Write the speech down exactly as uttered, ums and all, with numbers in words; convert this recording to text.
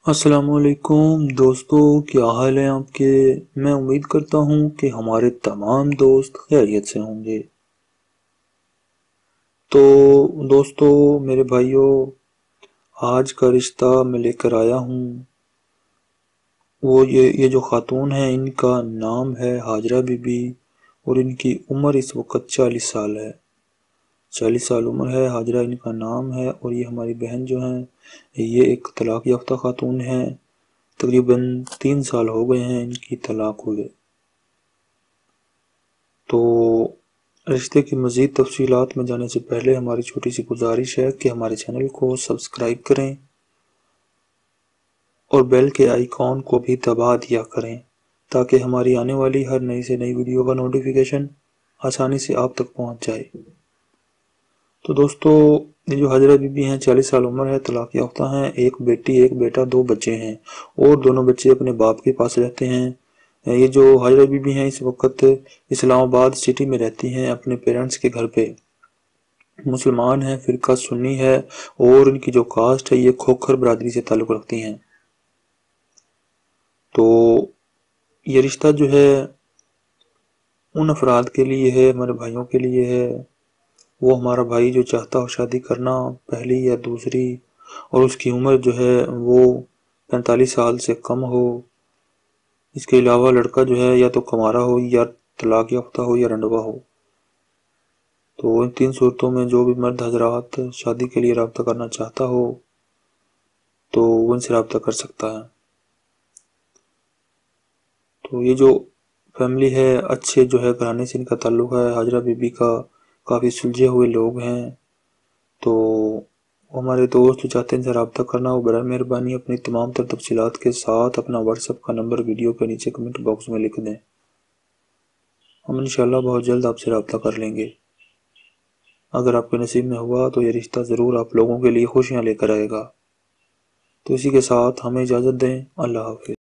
السلام علیکم دوستو، کیا حال ہے آپ کے؟ میں امید کرتا ہوں کہ ہمارے تمام دوست خیریت سے ہوں گے۔ تو دوستو، میرے بھائیوں، آج کا رشتہ میں لے کر آیا ہوں وہ یہ یہ جو خاتون ہیں، ان کا نام ہے حاجرہ بی بی، اور ان کی عمر اس وقت چالیس سال ہے۔ چالیس سال عمر ہے، حاجرہ ان کا نام ہے، اور یہ ہماری بہن جو ہیں یہ ایک طلاق یافتہ خاتون ہیں۔ تقریباً تین سال ہو گئے ہیں ان کی طلاق ہوئے۔ تو رشتے کی مزید تفصیلات میں جانے سے پہلے ہماری چھوٹی سی گزارش ہے کہ ہمارے چینل کو سبسکرائب کریں اور بیل کے آئیکن کو بھی دبا دیا کریں تاکہ ہماری آنے والی ہر نئی سے نئی ویڈیو کا نوٹیفیکیشن آسانی سے آپ تک پہنچ جائے۔ تو دوستو، یہ جو حاجرہ بی بی ہیں چالیس سال عمر ہے، طلاق یافتہ ہیں، ایک بیٹی ایک بیٹا، دو بچے ہیں، اور دونوں بچے اپنے باپ کے پاس رہتے ہیں۔ یہ جو حاجرہ بی بی ہیں اس وقت اسلام آباد سٹی میں رہتی ہیں اپنے پیرنٹس کے گھر پہ۔ مسلمان ہیں، فرقہ سنی ہے، اور ان کی جو کاسٹ ہے یہ کھوکھر برادری سے تعلق رکھتی ہیں۔ تو یہ رشتہ جو ہے ان افراد کے لیے ہے، ہمارے بھائیوں کے لیے ہے، وہ ہمارا بھائی جو چاہتا ہو شادی کرنا، پہلی یا دوسری، اور اس کی عمر جو ہے وہ پینتالیس سال سے کم ہو۔ اس کے علاوہ لڑکا جو ہے یا تو کمارا ہو، یا طلاق یافتہ ہو، یا رنڈوا ہو۔ تو ان تین صورتوں میں جو بھی مرد حضرات شادی کے لیے رابطہ کرنا چاہتا ہو تو وہ ان سے رابطہ کر سکتا ہے۔ تو یہ جو فیملی ہے اچھے جو ہے گھرانے سے ان کا تعلق ہے، حاجرہ بی بی کا کافی سلجھے ہوئے لوگ ہیں۔ تو ہمارے دوست جو چاہتے ہیں ان سے رابطہ کرنا، وہ برائے مہربانی اپنی تمام تر تفصیلات کے ساتھ اپنا واٹس ایپ کا نمبر ویڈیو کے نیچے کمنٹ باکس میں لکھ دیں۔ ہم انشاءاللہ بہت جلد آپ سے رابطہ کر لیں گے۔ اگر آپ کے نصیب میں ہوا تو یہ رشتہ ضرور آپ لوگوں کے لیے خوشیاں لے کر آئے گا۔ تو اسی کے ساتھ ہمیں اجازت دیں۔ اللہ حافظ۔